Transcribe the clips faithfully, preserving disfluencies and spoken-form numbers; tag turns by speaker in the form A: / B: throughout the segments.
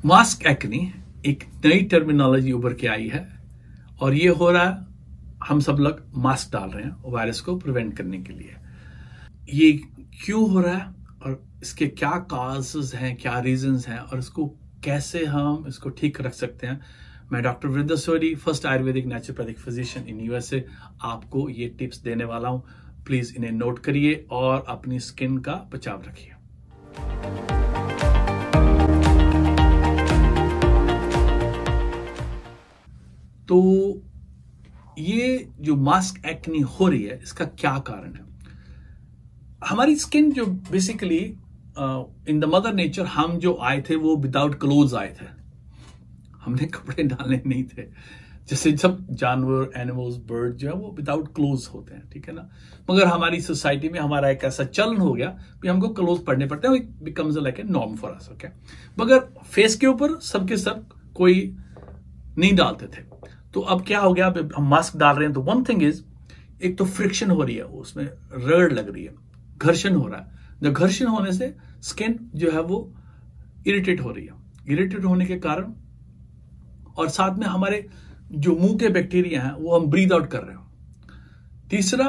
A: Mask acne एक नई terminology उभर के आई है और ये हो रहा है, हम सब लोग मास्क डाल रहे हैं वायरस को प्रिवेंट करने के लिए। ये क्यों हो रहा है और इसके क्या काजेस हैं, क्या रीजंस हैं और इसको कैसे हम इसको ठीक रख सकते हैं। मैं doctor Vrinda Sodhi, first Ayurvedic naturopathic physician in USA, आपको ये टिप्स देने वाला हूं। प्लीज इन्हें नोट करिए और अपनी स्किन का बचाव रखिए। तो ये जो मास्क एक्ने हो रही है, इसका क्या कारण है? हमारी स्किन जो basically in the mother nature, हम जो आए थे वो विदाउट क्लोथ्स आए थे, हमने कपड़े डालने नहीं थे। जैसे सब जानवर, एनिमल्स, बर्ड जो है वो विदाउट क्लोथ्स होते हैं, ठीक है ना। मगर हमारी सोसाइटी में हमारा एक ऐसा चलन हो गया कि हमको क्लोथ पहनने पड़ते हैं, it becomes like a norm for us, okay. मगर फेस के ऊपर सबके सब कोई नहीं डालते थे। तो अब क्या हो गया, अब हम मास्क डाल रहे हैं तो वन थिंग इज, एक तो फ्रिक्शन हो रही है, उसमें रगड़ लग रही है, घर्षण हो रहा है। जब घर्षण होने से स्किन जो है वो इरिटेट हो रही है। इरिटेट होने के कारण और साथ में हमारे जो मुंह के बैक्टीरिया हैं वो हम ब्रीथ आउट कर रहे हो। तीसरा,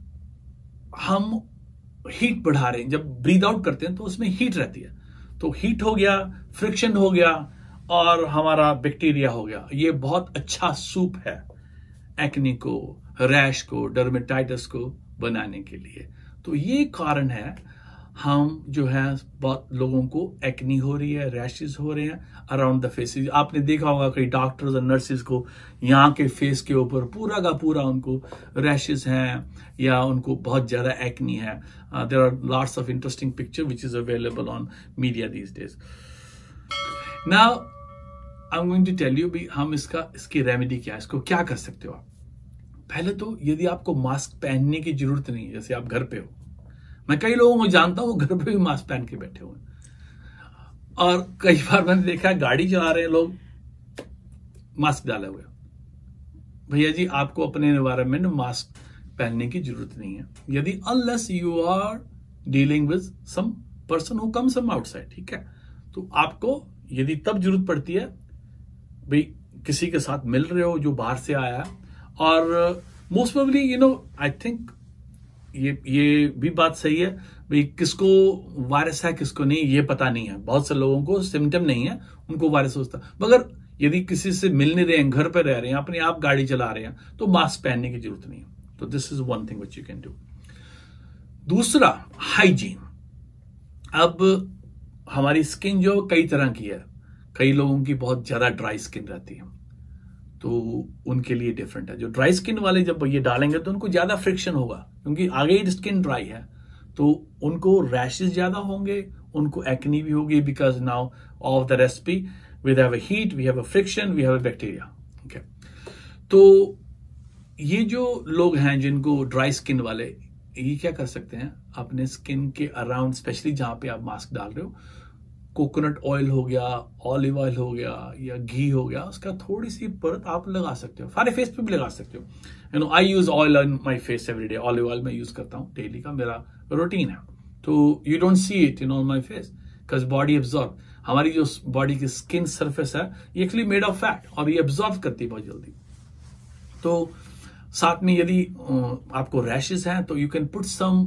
A: हम हीट बढ़ा रहे हैं। जब ब्रीथ आउट करते हैं तो उसमें हीट रहती है, तो हीट हो गया, फ्रिक्शन हो गया और हमारा बैक्टीरिया हो गया। ये बहुत अच्छा सूप है एक्ने को, रैश को, डर्मेटाइटिस को बनाने के लिए। तो ये कारण है, हम जो है बहुत लोगों को एक्ने हो रही है, रैशेस हो रहे हैं अराउंड द फेसेस। आपने देखा होगा कई डॉक्टर्स और नर्सेज को यहाँ के फेस के ऊपर पूरा का पूरा उनको रैशेस हैं या उनको बहुत ज्यादा एक्ने है। There are lots of interesting picture which is available on media these days. Now I am going to tell you भी हम इसका इसकी रेमेडी क्या है, इसको क्या कर सकते हो आप। पहले तो यदि आपको मास्क पहनने की जरूरत नहीं है, जैसे आप घर पे हो, मैं कई लोगों को जानता हूं घर पे भी मास्क पहन के बैठे हुए हैं और कई बार मैंने देखा है गाड़ी चला रहे हैं लोग मास्क डाले हुए। भैया जी, आपको अपने एनवायरनमेंट में मास्क पहनने की जरूरत नहीं है, यदि unless you are dealing with some person who comes from outside, ठीक है। तो आपको यदि तब जरूरत पड़ती है, भाई किसी के साथ मिल रहे हो जो बाहर से आया, और most probably you know I think ये ये भी बात सही है भाई, किसको वायरस है किसको नहीं ये पता नहीं है। बहुत से लोगों को सिम्टम नहीं है, उनको वायरस होता। मगर यदि किसी से मिल नहीं रहे हैं, घर पर रह रहे हैं, अपने आप गाड़ी चला रहे हैं, तो मास्क पहनने की जरूरत नहीं है। तो this is one thing which you can do. दूसरा, हाइजीन। अब हमारी स्किन जो कई तरह की है, कई लोगों की बहुत ज्यादा ड्राई स्किन रहती है, तो उनके लिए डिफरेंट है। जो ड्राई स्किन वाले जब ये डालेंगे तो उनको ज्यादा फ्रिक्शन होगा, क्योंकि आगे ही स्किन ड्राई है, तो उनको रैशेस ज्यादा होंगे, उनको एक्ने भी होगी, because now of the recipe we have a heat, we have a friction, we have a bacteria, okay. तो ये जो लोग हैं जिनको ड्राई स्किन वाले, ये क्या कर सकते हैं, अपने स्किन के अराउंड, स्पेशली जहां पे आप मास्क डाल रहे हो, कोकोनट ऑयल हो गया, ऑलिव ऑयल हो गया या घी हो गया, उसका थोड़ी सी परत आप लगा सकते हो। सारे फेस पे भी लगा सकते हो। You know I use oil on my face every day. Olive oil मैं यूज करता हूँ डेली का, मेरा रूटीन है। तो you don't see it in on my face because body absorb, हमारी जो बॉडी की स्किन सरफेस है ये एक्चुअली मेड ऑफ फैट और ये एब्जॉर्ब करती है बहुत जल्दी। तो साथ में यदि आपको रैशेस हैं तो you can put some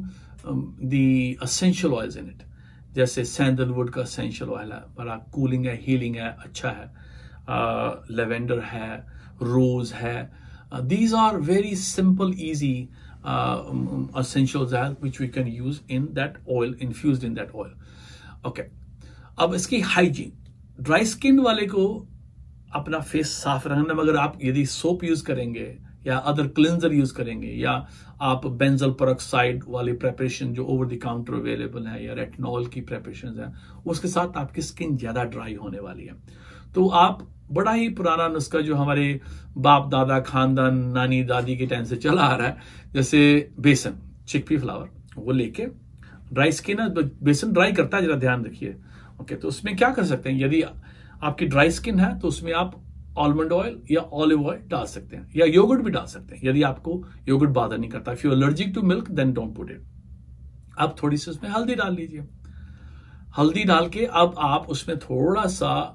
A: the essential oils in it, जैसे सैंडलवुड का एसेंशियल ऑयल है, बड़ा कूलिंग है, हीलिंग है, अच्छा है। लेवेंडर है, रोज है। These are very simple easy essentials है which we can use in that oil, infused in that oil, okay. अब इसकी हाइजीन, ड्राई स्किन वाले को अपना फेस साफ रखना, मगर आप यदि सोप यूज करेंगे या अदर क्लिंजर यूज करेंगे या आप बेंजल पेरोक्साइड वाली प्रेपरेशन जो ओवर द काउंटर अवेलेबल है या रेटिनॉल की प्रेपरेशन है, उसके साथ आपकी स्किन ज्यादा ड्राई होने वाली है। तो आप बड़ा ही पुराना नुस्खा जो हमारे बाप दादा, खानदान, नानी दादी के टाइम से चला आ रहा है, जैसे बेसन, चिकपी फ्लावर, वो लेके ड्राई स्किन है, बेसन ड्राई करता है, जरा ध्यान रखिए, ओके। तो उसमें क्या कर सकते हैं, यदि आपकी ड्राई स्किन है तो उसमें आप आलमंड ऑयल या ऑलिव ऑयल डाल सकते हैं, या योगर्ट भी डाल सकते हैं यदि आपको योगर्ट बाधर नहीं करता। If you allergic to milk then don't put it. अब थोड़ी सी उसमें हल्दी डाल लीजिए, हल्दी डाल के अब आप उसमें थोड़ा सा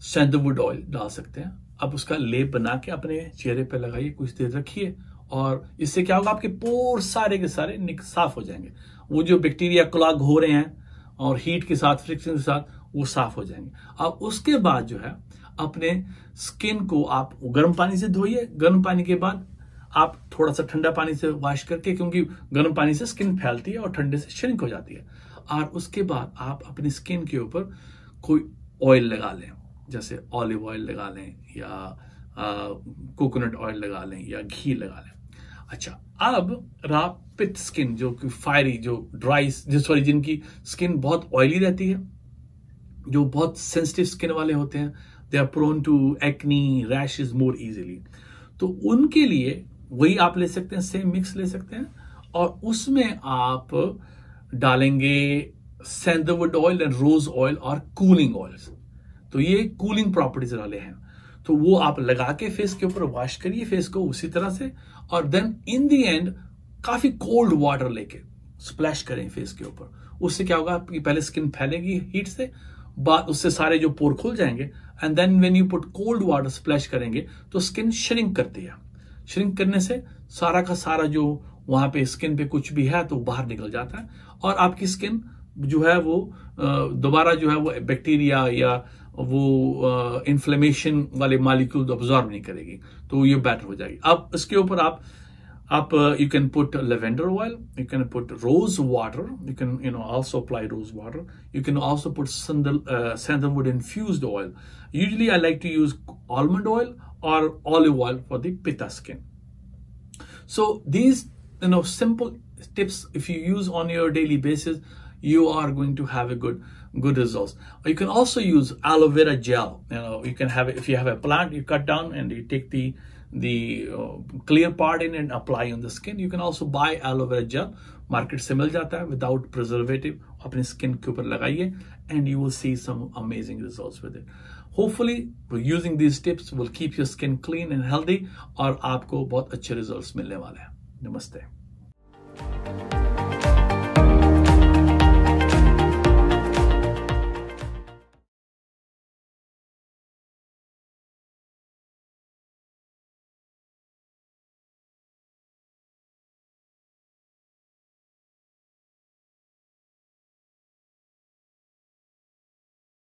A: सैंडलवुड ऑयल डाल सकते हैं। अब उसका लेप बना के अपने चेहरे पे लगाइए, कुछ देर रखिए, और इससे क्या होगा, आपके पोर सारे के सारे निक साफ हो जाएंगे। वो जो बैक्टीरिया क्लॉग हो रहे हैं और हीट के साथ, फ्रिक्शन के साथ, वो साफ हो जाएंगे। अब उसके बाद जो है अपने स्किन को आप गर्म पानी से धोइए। गर्म पानी के बाद आप थोड़ा सा ठंडा पानी से वॉश करके, क्योंकि गर्म पानी से स्किन फैलती है और ठंडे से श्रिंक हो जाती है। और उसके बाद आप अपनी स्किन के ऊपर कोई ऑयल लगा लें, जैसे ऑलिव ऑयल लगा लें या कोकोनट ऑयल लगा लें या घी लगा लें। अच्छा, अब रैपिड स्किन, जो कि फायरी, जो ड्राई, जो सॉरी जिनकी स्किन बहुत ऑयली रहती है, जो बहुत सेंसिटिव स्किन वाले होते हैं, they are prone to acne, rashes more easily, तो उनके लिए वही आप ले सकते हैं, सेम मिक्स ले सकते हैं, और उसमें आप डालेंगे sandalwood oil and rose oil और कूलिंग ऑयल्स। तो ये कूलिंग प्रॉपर्टीज वाले हैं, तो वो आप लगा के फेस के ऊपर वॉश करिए फेस को उसी तरह से, और देन इन दी एंड काफी कोल्ड वाटर लेके स्प्लैश करें फेस के ऊपर। उससे क्या होगा, आपकी पहले स्किन फैलेगी हीट से, बाद उससे सारे जो पोर खुल जाएंगे, and then when you put cold water splash करेंगे तो स्किन श्रिंक करती है। श्रिंक करने से सारा का सारा जो वहां पे स्किन पे कुछ भी है तो बाहर निकल जाता है, और आपकी स्किन जो है वो दोबारा जो है वो बैक्टीरिया या वो इन्फ्लेमेशन वाले मॉलिक्यूल ऑब्जॉर्ब नहीं करेगी, तो ये बेटर हो जाएगी। अब इसके ऊपर आप आप you can put lavender oil, you can put rose water, you can you know also apply rose water, you can also put sandal sandalwood infused oil. Usually I like to use almond oil or olive oil for the pitta skin. So these, you know, simple tips, if you use on your daily basis, you are going to have a good good results. Or you can also use aloe vera gel. You know, you can have it if you have a plant, you cut down and you take the the uh, clear part in and apply on the skin. You can also buy aloe vera gel, market से मिल जाता है without preservative. अपनी skin के ऊपर लगाइए and you will see some amazing results with it. Hopefully using these tips will keep your skin clean and healthy, और आपको बहुत अच्छे results मिलने वाले हैं। नमस्ते।